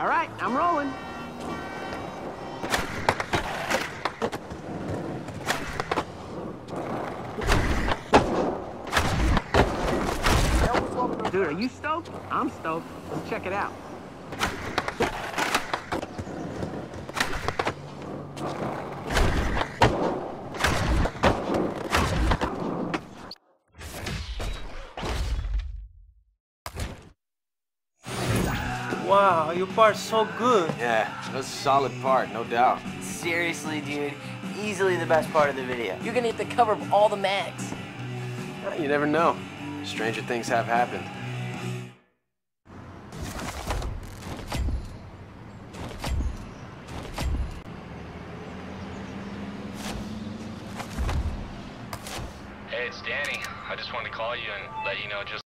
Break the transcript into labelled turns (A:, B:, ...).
A: All right, I'm rolling. Dude, are you stoked? I'm stoked. Let's check it out.
B: Wow, your part's so good.
C: Yeah, that's a solid part, no doubt.
D: Seriously, dude, easily the best part of the video. You're gonna get the cover of all the mags.
C: You never know. Stranger things have happened.
E: Hey, it's Danny. I just wanted to call you and let you know just